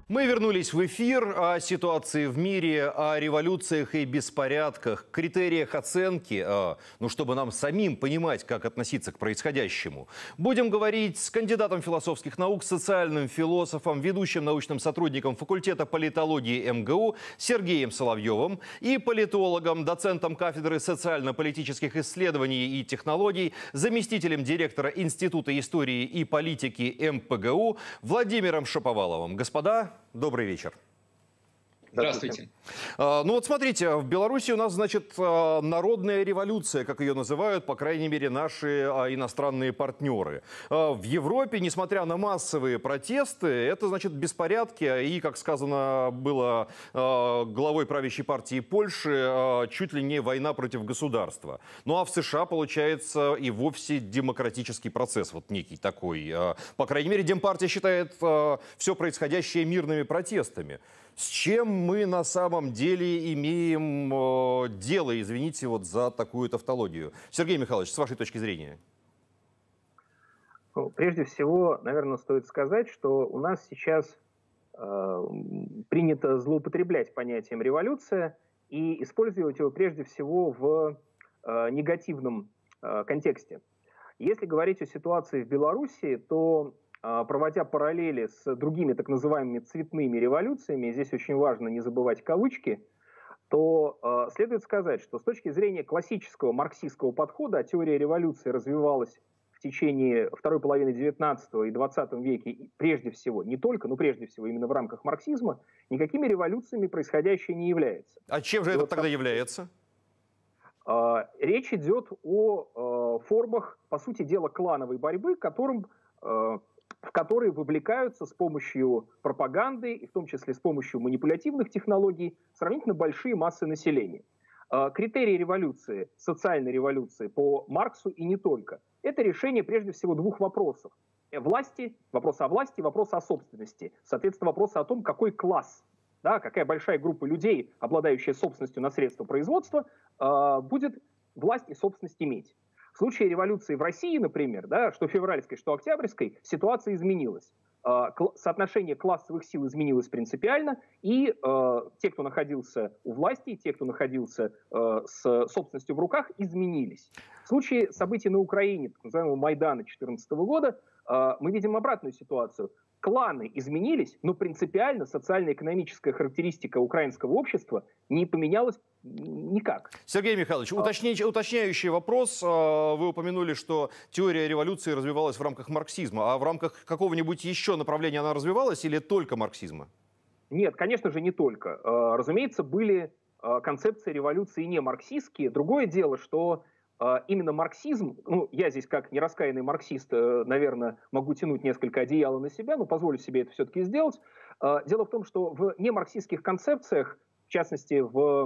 Мы вернулись в эфир о ситуации в мире, о революциях и беспорядках, критериях оценки, чтобы нам самим понимать, как относиться к происходящему. Будем говорить с кандидатом философских наук, социальным философом, ведущим научным сотрудником факультета политологии МГУ Сергеем Соловьевым и политологом, доцентом кафедры социально-политических исследований и технологий, заместителем директора Института истории и политики МПГУ Владимиром Шаповаловым. Господа, добрый вечер. Здравствуйте. Ну вот смотрите, в Беларуси у нас, значит, народная революция, как ее называют, по крайней мере, наши иностранные партнеры. В Европе, несмотря на массовые протесты, это, значит, беспорядки и, как сказано было главой правящей партии Польши, чуть ли не война против государства. Ну а в США, получается, и вовсе демократический процесс, вот некий такой. По крайней мере, Демпартия считает все происходящее мирными протестами. С чем мы на самом деле имеем дело, извините, вот за такую тавтологию? Сергей Михайлович, с вашей точки зрения. Прежде всего, наверное, стоит сказать, что у нас сейчас принято злоупотреблять понятием «революция» и использовать его прежде всего в негативном контексте. Если говорить о ситуации в Беларуси, то проводя параллели с другими так называемыми цветными революциями, здесь очень важно не забывать кавычки, то следует сказать, что с точки зрения классического марксистского подхода теория революции развивалась в течение второй половины XIX и XX веке прежде всего, не только, но прежде всего именно в рамках марксизма, никакими революциями происходящее не является. А чем же это тогда является? Речь идет о формах, по сути дела, клановой борьбы, в которые вовлекаются с помощью пропаганды, и в том числе с помощью манипулятивных технологий, сравнительно большие массы населения. Критерии революции, социальной революции по Марксу и не только, это решение прежде всего двух вопросов. Власти, вопрос о власти, вопрос о собственности. Соответственно, вопрос о том, какой класс, да, какая большая группа людей, обладающая собственностью на средства производства, будет власть и собственность иметь. В случае революции в России, например, да, что февральской, что октябрьской, ситуация изменилась. Соотношение классовых сил изменилось принципиально, и те, кто находился у власти, те, кто находился с собственностью в руках, изменились. В случае событий на Украине, так называемого Майдана 2014 года, мы видим обратную ситуацию. Кланы изменились, но принципиально социально-экономическая характеристика украинского общества не поменялась никак. Сергей Михайлович, уточняющий вопрос. Вы упомянули, что теория революции развивалась в рамках марксизма. А в рамках какого-нибудь еще направления она развивалась или только марксизма? Нет, конечно же, не только. Разумеется, были концепции революции не марксистские. Другое дело, что именно марксизм, ну, я здесь как нераскаянный марксист, наверное, могу тянуть несколько одеяла на себя, но позволю себе это все-таки сделать. Дело в том, что в немарксистских концепциях, в частности,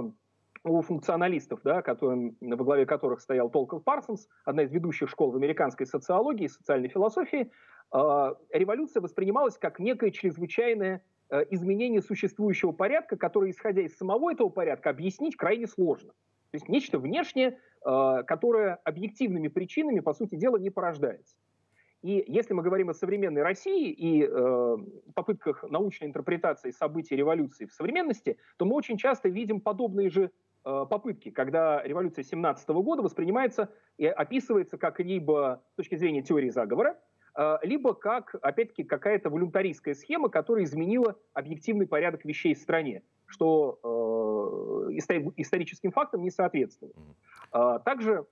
у функционалистов, да, во главе которых стоял Толкин Парсонс, одна из ведущих школ в американской социологии и социальной философии, революция воспринималась как некое чрезвычайное изменение существующего порядка, которое, исходя из самого этого порядка, объяснить крайне сложно. То есть нечто внешнее, которое объективными причинами, по сути дела, не порождается. И если мы говорим о современной России и попытках научной интерпретации событий революции в современности, то мы очень часто видим подобные же попытки, когда революция 1917 года воспринимается и описывается как либо с точки зрения теории заговора, либо как, опять-таки, какая-то волюнтаристская схема, которая изменила объективный порядок вещей в стране, что историческим фактам не соответствует. Также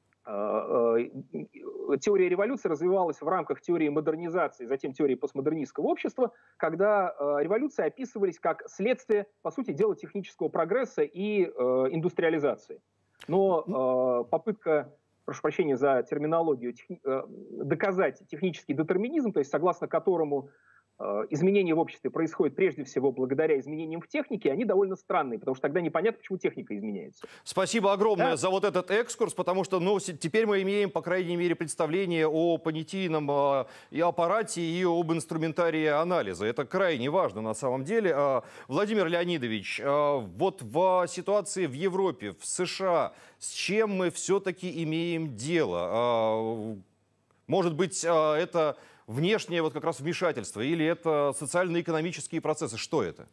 теория революции развивалась в рамках теории модернизации, затем теории постмодернистского общества, когда революции описывались как следствие, по сути дела, технического прогресса и индустриализации. Но попытка, прошу прощения за терминологию, доказать технический детерминизм, то есть согласно которому изменения в обществе происходят прежде всего благодаря изменениям в технике, они довольно странные, потому что тогда непонятно, почему техника изменяется. Спасибо огромное за вот этот экскурс, потому что теперь мы имеем, по крайней мере, представление о понятийном и аппарате, и об инструментарии анализа. Это крайне важно на самом деле. Владимир Леонидович, вот в ситуации в Европе, в США, с чем мы все-таки имеем дело? Может быть, это внешнее вот как раз вмешательство, или это социально-экономические процессы? Что это?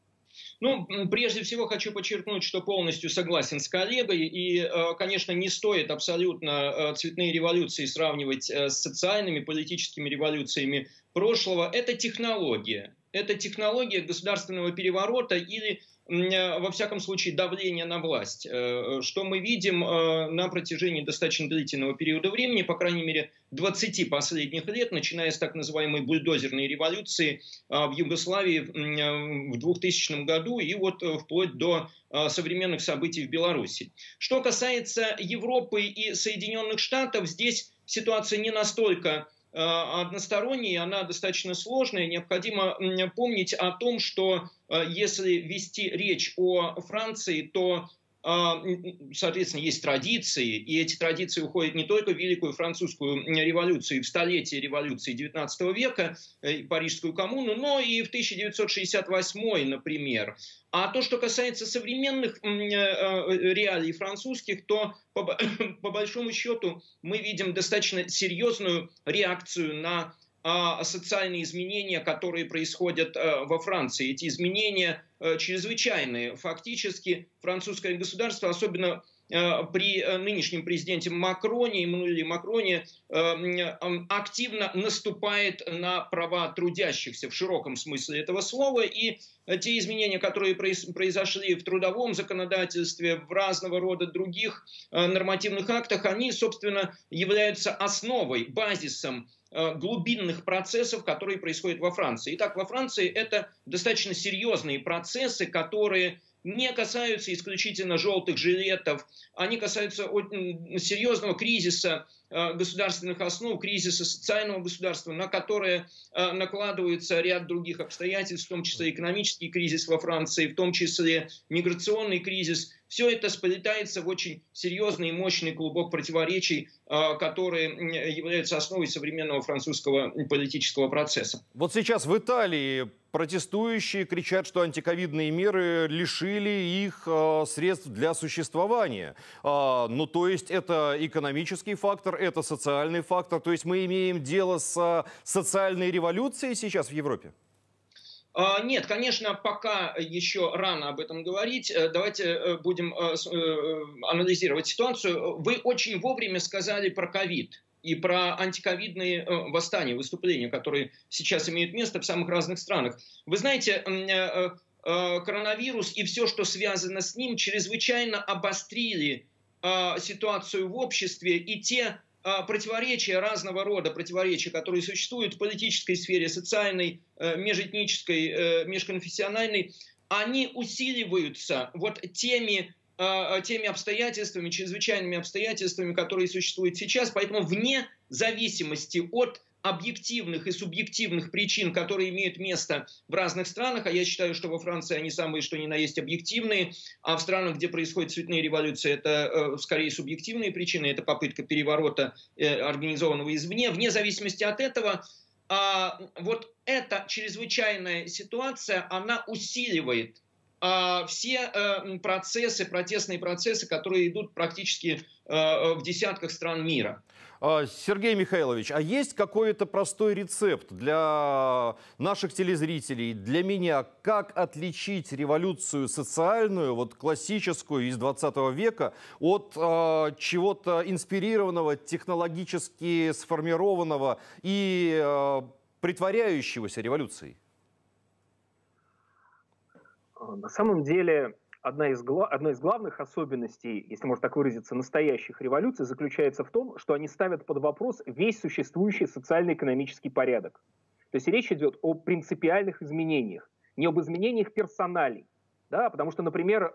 Ну, прежде всего хочу подчеркнуть, что полностью согласен с коллегой. И, конечно, не стоит абсолютно цветные революции сравнивать с социальными, политическими революциями прошлого. Это технология. Это технология государственного переворота или, во всяком случае, давления на власть. Что мы видим на протяжении достаточно длительного периода времени, по крайней мере, 20 последних лет, начиная с так называемой бульдозерной революции в Югославии в 2000 году и вот вплоть до современных событий в Беларуси. Что касается Европы и Соединенных Штатов, здесь ситуация не настолько односторонняя, она достаточно сложная. Необходимо помнить о том, что если вести речь о Франции, то, соответственно, есть традиции, и эти традиции уходят не только в Великую Французскую революцию, в столетие революции XIX века, Парижскую коммуну, но и в 1968, например. А то, что касается современных реалий французских, то по большому счету мы видим достаточно серьезную реакцию на социальные изменения, которые происходят во Франции. Эти изменения чрезвычайные. Фактически французское государство, особенно при нынешнем президенте Макроне, Эммануэле Макроне, активно наступает на права трудящихся в широком смысле этого слова. И те изменения, которые произошли в трудовом законодательстве, в разного рода других нормативных актах, они, собственно, являются основой, базисом глубинных процессов, которые происходят во Франции. Итак, во Франции это достаточно серьезные процессы, которые не касаются исключительно желтых жилетов, они касаются серьезного кризиса государственных основ, кризиса социального государства, на которое накладывается ряд других обстоятельств, в том числе экономический кризис во Франции, в том числе миграционный кризис. Все это сплетается в очень серьезный и мощный клубок противоречий, которые являются основой современного французского политического процесса. Вот сейчас в Италии протестующие кричат, что антиковидные меры лишили их средств для существования. Ну, то есть это экономический фактор, это социальный фактор. То есть мы имеем дело с социальной революцией сейчас в Европе? Нет, конечно, пока еще рано об этом говорить. Давайте будем анализировать ситуацию. Вы очень вовремя сказали про ковид и про антиковидные восстания, выступления, которые сейчас имеют место в самых разных странах. Вы знаете, коронавирус и все, что связано с ним, чрезвычайно обострили ситуацию в обществе, и те противоречия, разного рода противоречия, которые существуют в политической сфере, социальной, межэтнической, межконфессиональной, они усиливаются вот теми обстоятельствами, чрезвычайными обстоятельствами, которые существуют сейчас. Поэтому вне зависимости от объективных и субъективных причин, которые имеют место в разных странах, а я считаю, что во Франции они самые что ни на есть объективные, а в странах, где происходят цветные революции, это скорее субъективные причины, это попытка переворота, организованного извне. Вне зависимости от этого, вот эта чрезвычайная ситуация, она усиливает все процессы, протестные процессы, которые идут практически в десятках стран мира. Сергей Михайлович, а есть какой-то простой рецепт для наших телезрителей, для меня, как отличить революцию социальную, вот классическую из 20 века, от чего-то инспирированного, технологически сформированного и притворяющегося революцией? На самом деле, одна из главных особенностей, если можно так выразиться, настоящих революций заключается в том, что они ставят под вопрос весь существующий социально-экономический порядок. То есть речь идет о принципиальных изменениях, не об изменениях персоналей. Да? Потому что, например,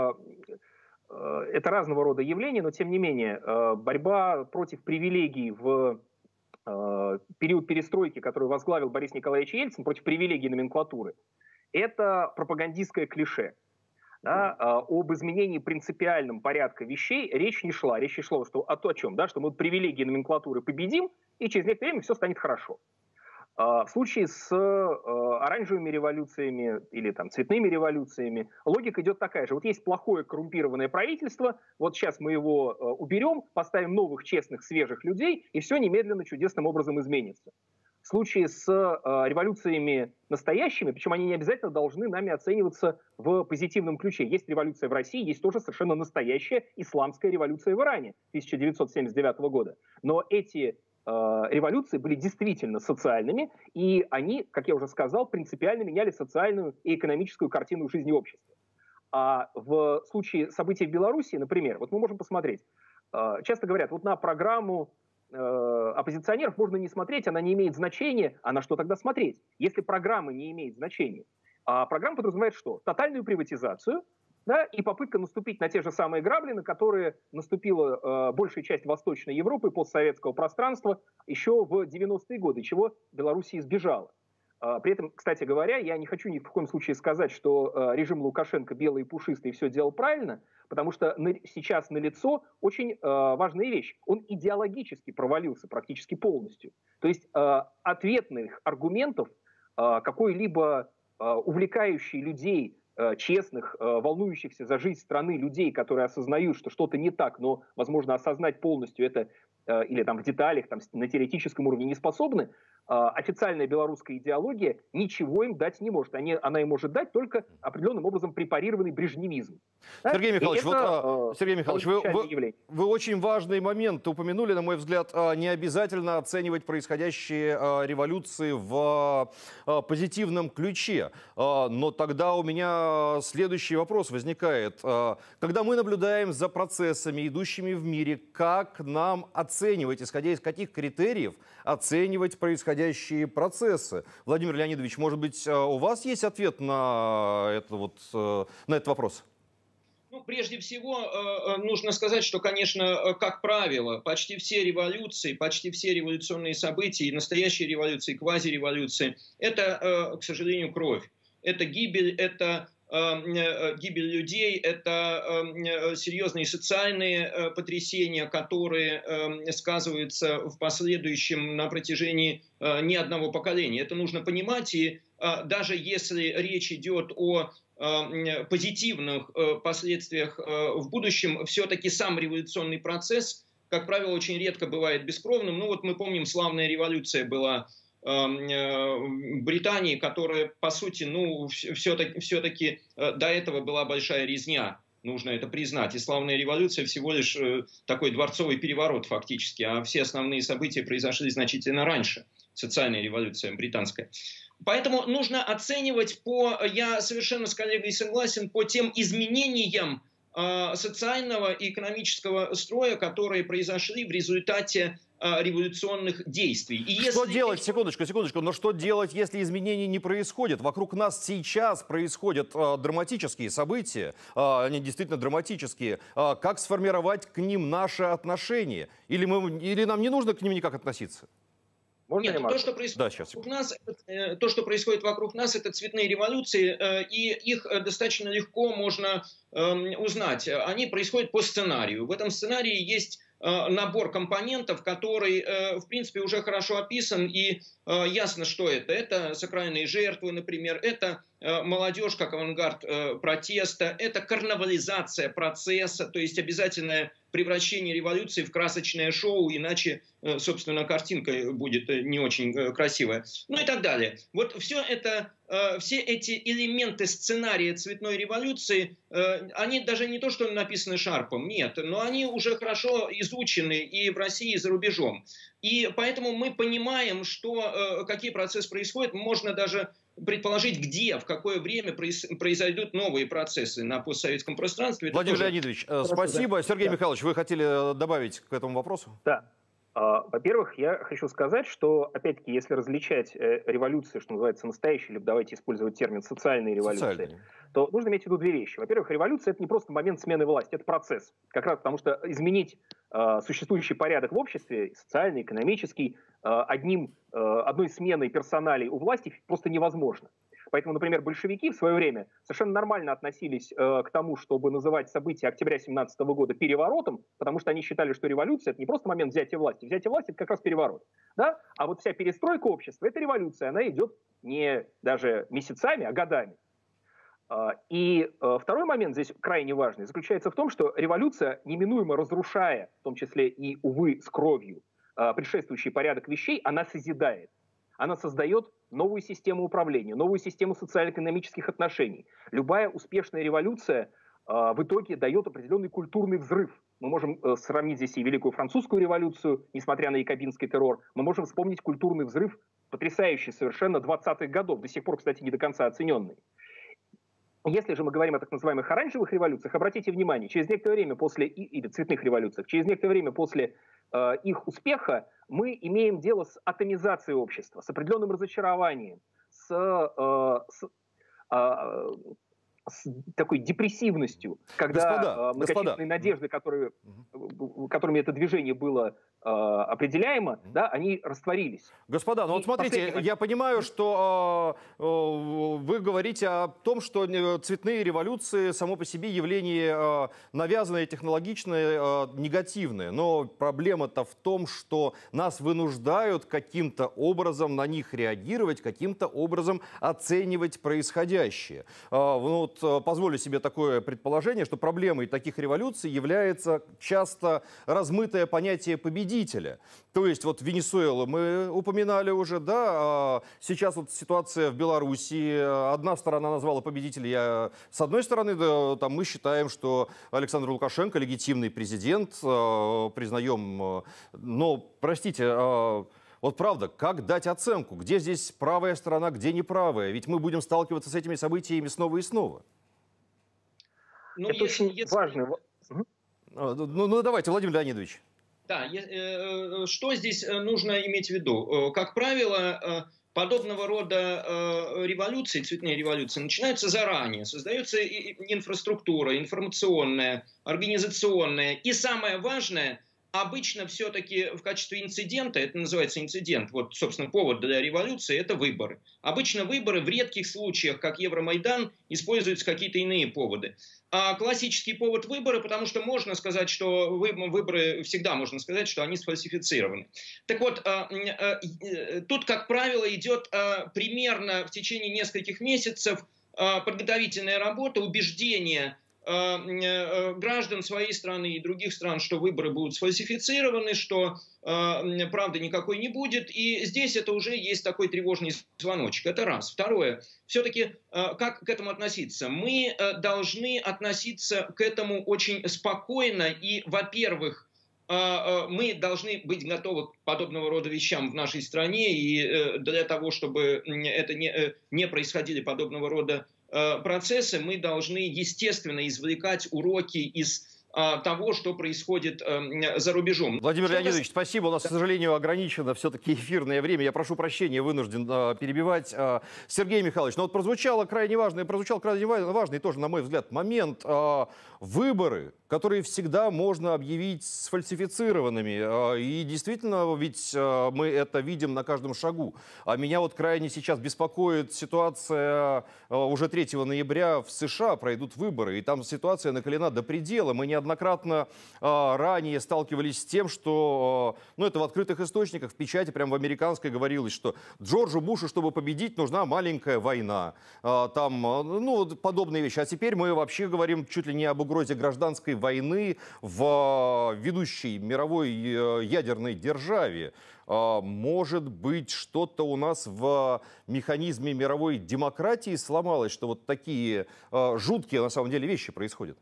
это разного рода явления, но тем не менее, борьба против привилегий в период перестройки, который возглавил Борис Николаевич Ельцин, против привилегий номенклатуры, это пропагандистское клише. Да, об изменении принципиальном порядка вещей речь не шла. Речь шла о чем? Да, что мы привилегии номенклатуры победим, и через некоторое время все станет хорошо. В случае с оранжевыми революциями или там, цветными революциями логика идет такая же. Вот есть плохое коррумпированное правительство, вот сейчас мы его уберем, поставим новых, честных, свежих людей, и все немедленно чудесным образом изменится. В случае с революциями настоящими, причем они не обязательно должны нами оцениваться в позитивном ключе. Есть революция в России, есть тоже совершенно настоящая исламская революция в Иране 1979 года. Но эти революции были действительно социальными, и они, как я уже сказал, принципиально меняли социальную и экономическую картину жизни общества. А в случае событий в Беларуси, например, вот мы можем посмотреть, часто говорят, вот на программу оппозиционеров можно не смотреть, она не имеет значения, а на что тогда смотреть? Если программа не имеет значения, а программа подразумевает что? Тотальную приватизацию, да, и попытка наступить на те же самые грабли, на которые наступила большая часть Восточной Европы и постсоветского пространства еще в 90-е годы, чего Белоруссия избежала. При этом, кстати говоря, я не хочу ни в коем случае сказать, что режим Лукашенко белый и пушистый все делал правильно, потому что сейчас налицо очень важная вещь. Он идеологически провалился практически полностью. То есть ответных аргументов какой-либо увлекающий людей, честных, волнующихся за жизнь страны людей, которые осознают, что что-то не так, но, возможно, осознать полностью это или там в деталях, там, на теоретическом уровне не способны, официальная белорусская идеология ничего им дать не может. Она им может дать только определенным образом препарированный брежневизм. Сергей Михайлович, Сергей Михайлович, вы очень важный момент упомянули, на мой взгляд, не обязательно оценивать происходящие революции в позитивном ключе. Но тогда у меня следующий вопрос возникает. Когда мы наблюдаем за процессами, идущими в мире, как нам оценивать, исходя из каких критериев, оценивать происходящие процессы? Владимир Леонидович, может быть, у вас есть ответ на этот вопрос? Ну, прежде всего, нужно сказать, что, конечно, как правило, почти все революции, почти все революционные события, и настоящие революции, и квазиреволюции, это, к сожалению, кровь. Это гибель, это гибель людей, это серьезные социальные потрясения, которые сказываются в последующем на протяжении не одного поколения. Это нужно понимать, и даже если речь идет о позитивных последствиях в будущем, все-таки сам революционный процесс, как правило, очень редко бывает бескровным. Ну вот мы помним, славная революция была Британии, которая, по сути, ну, все-таки до этого была большая резня, нужно это признать. И славная революция всего лишь такой дворцовый переворот фактически, а все основные события произошли значительно раньше. Социальная революция британская. Поэтому нужно оценивать я совершенно с коллегой согласен, по тем изменениям социального и экономического строя, которые произошли в результате революционных действий. И что делать, секундочку, но что делать, если изменений не происходит? Вокруг нас сейчас происходят драматические события, они действительно драматические. Как сформировать к ним наше отношение? Или нам не нужно к ним никак относиться? Нет, то, что происходит вокруг нас, это цветные революции, и их достаточно легко можно узнать. Они происходят по сценарию. В этом сценарии есть набор компонентов, который, в принципе, уже хорошо описан, и ясно, что это. Это сакральные жертвы, например, это молодежь как авангард протеста, это карнавализация процесса, то есть обязательное превращение революции в красочное шоу, иначе, собственно, картинка будет не очень красивая. Ну и так далее. Вот все эти элементы сценария цветной революции, они даже не то, что написаны Шарпом, нет, но они уже хорошо изучены и в России, и за рубежом. И поэтому мы понимаем, какие процессы происходят, можно даже предположить, где, в какое время произойдут новые процессы на постсоветском пространстве. Владимир Леонидович, спасибо. Сергей Михайлович, вы хотели добавить к этому вопросу? Да. Во-первых, я хочу сказать, что, опять-таки, если различать революции, что называется, настоящие, или давайте использовать термин социальные революции, то нужно иметь в виду две вещи. Во-первых, революция — это не просто момент смены власти, это процесс. Как раз потому что изменить существующий порядок в обществе, социальный, экономический, одной сменой персоналей у власти просто невозможно. Поэтому, например, большевики в свое время совершенно нормально относились к тому, чтобы называть события октября 1917 года переворотом, потому что они считали, что революция — это не просто момент взятия власти. Взятие власти — это как раз переворот. Да? А вот вся перестройка общества — это революция. Она идет не даже месяцами, а годами. И второй момент здесь крайне важный заключается в том, что революция, неминуемо разрушая, в том числе и, увы, с кровью, предшествующий порядок вещей, она созидает. она создает новую систему управления, новую систему социально-экономических отношений. Любая успешная революция в итоге дает определенный культурный взрыв. Мы можем сравнить здесь и Великую Французскую революцию, несмотря на якобинский террор. Мы можем вспомнить культурный взрыв, потрясающий совершенно 20-х годов, до сих пор, кстати, не до конца оцененный. Если же мы говорим о так называемых оранжевых революциях, обратите внимание, через некоторое время после, или цветных революциях, через некоторое время после их успеха мы имеем дело с атомизацией общества, с определенным разочарованием, с такой депрессивностью, когда многочисленные надежды, которыми это движение было определяемо, да, они растворились. Господа, ну вот смотрите, я понимаю, что вы говорите о том, что цветные революции само по себе явление навязанное, технологичное, негативное. Но проблема-то в том, что нас вынуждают каким-то образом на них реагировать, каким-то образом оценивать происходящее. Вот, позволю себе такое предположение, что проблемой таких революций является часто размытое понятие победителя. То есть вот Венесуэлу мы упоминали уже, да, сейчас вот ситуация в Белоруссии, одна сторона назвала победителя, с одной стороны, да, там мы считаем, что Александр Лукашенко легитимный президент, признаем, но, простите, вот правда, как дать оценку, где здесь правая сторона, где неправая, ведь мы будем сталкиваться с этими событиями снова и снова. Ну, это очень важно. Ну, давайте, Владимир Леонидович. Да, что здесь нужно иметь в виду? Как правило, подобного рода революции, цветные революции, начинаются заранее. Создается инфраструктура, информационная, организационная. И самое важное, обычно все-таки в качестве инцидента, это называется инцидент, вот, собственно, повод для революции, это выборы. Обычно выборы в редких случаях, как Евромайдан, используются какие-то иные поводы. А классический повод выборы, потому что можно сказать, что выборы, всегда можно сказать, что они сфальсифицированы. Так вот, тут, как правило, идет примерно в течение нескольких месяцев подготовительная работа, убеждение граждан своей страны и других стран, что выборы будут сфальсифицированы, что правды никакой не будет. И здесь это уже есть такой тревожный звоночек. Это раз. Второе. Все-таки как к этому относиться? Мы должны относиться к этому очень спокойно. И, во-первых, мы должны быть готовы к подобного рода вещам в нашей стране. И для того, чтобы это не происходили подобного рода процессы, мы должны, естественно, извлекать уроки из того, что происходит за рубежом. Владимир Леонидович, спасибо. У нас, к сожалению, ограничено все-таки эфирное время. Я прошу прощения, вынужден перебивать. Сергей Михайлович, ну вот прозвучал крайне важный тоже, на мой взгляд, момент. Выборы, которые всегда можно объявить сфальсифицированными. И действительно, ведь мы это видим на каждом шагу. А меня вот крайне сейчас беспокоит ситуация. Уже 3 ноября в США пройдут выборы, и там ситуация накалена до предела. Мы неоднократно ранее сталкивались с тем, что, ну, это в открытых источниках, в печати, прямо в американской говорилось, что Джорджу Бушу, чтобы победить, нужна маленькая война. Там, ну, подобные вещи. А теперь мы вообще говорим чуть ли не об угрозе гражданской войны в ведущей мировой ядерной державе. Может быть, что-то у нас в механизме мировой демократии сломалось, что вот такие жуткие на самом деле вещи происходят?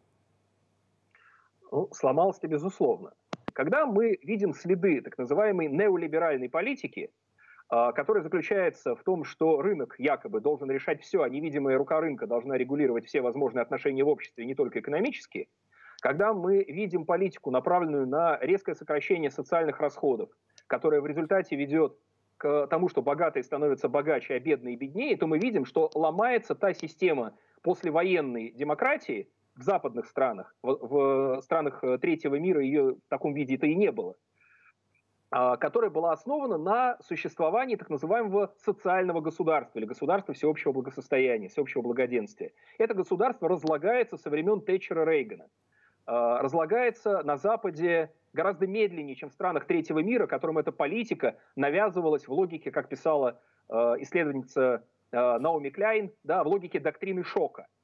Ну, сломалось-то безусловно. Когда мы видим следы так называемой неолиберальной политики, которая заключается в том, что рынок якобы должен решать все, а невидимая рука рынка должна регулировать все возможные отношения в обществе, не только экономические, когда мы видим политику, направленную на резкое сокращение социальных расходов, которая в результате ведет к тому, что богатые становятся богаче, а бедные беднее, то мы видим, что ломается та система послевоенной демократии в западных странах, в странах третьего мира ее в таком виде-то и не было, которая была основана на существовании так называемого социального государства или государства всеобщего благосостояния, всеобщего благоденствия. Это государство разлагается со времен Тэтчера Рейгана. Разлагается на Западе гораздо медленнее, чем в странах третьего мира, которым эта политика навязывалась в логике, как писала исследовательница Наоми Кляйн, да, в логике доктрины шока.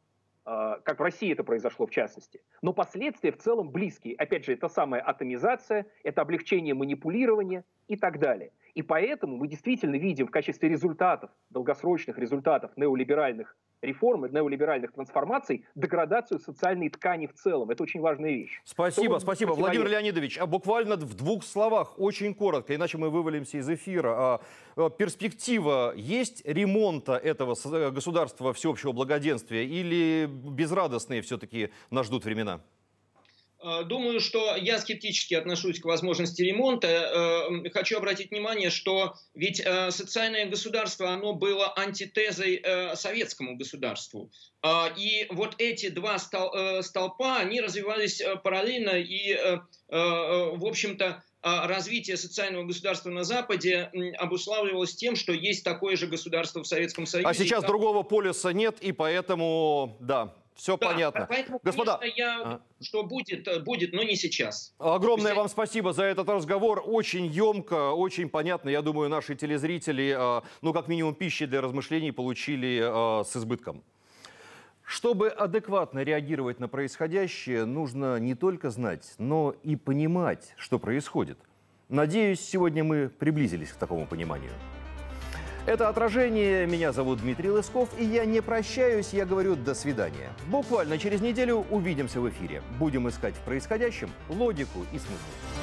как в России это произошло в частности. Но последствия в целом близкие. Опять же, это самая атомизация, это облегчение манипулирования и так далее. И поэтому мы действительно видим в качестве результатов, долгосрочных результатов неолиберальных реформ и неолиберальных трансформаций деградацию социальной ткани в целом. Это очень важная вещь. Спасибо, спасибо. Владимир Леонидович, буквально в 2 словах, очень коротко, иначе мы вывалимся из эфира. Перспектива есть ремонта этого государства всеобщего благоденствия или безрадостные все-таки нас ждут времена? Думаю, что я скептически отношусь к возможности ремонта. Хочу обратить внимание, что ведь социальное государство, оно было антитезой советскому государству. И вот эти 2 столпа, они развивались параллельно, и, в общем-то, развитие социального государства на Западе обуславливалось тем, что есть такое же государство в Советском Союзе. А сейчас другого полюса нет, и поэтому, да... Все понятно. Поэтому, господа, конечно, что будет, но не сейчас. Огромное вам спасибо за этот разговор. Очень емко, очень понятно. Я думаю, наши телезрители, ну, как минимум, пищи для размышлений получили с избытком. Чтобы адекватно реагировать на происходящее, нужно не только знать, но и понимать, что происходит. Надеюсь, сегодня мы приблизились к такому пониманию. Это «Отражение». Меня зовут Дмитрий Лысков, и я не прощаюсь, я говорю «до свидания». Буквально через неделю увидимся в эфире. Будем искать в происходящем логику и смысл.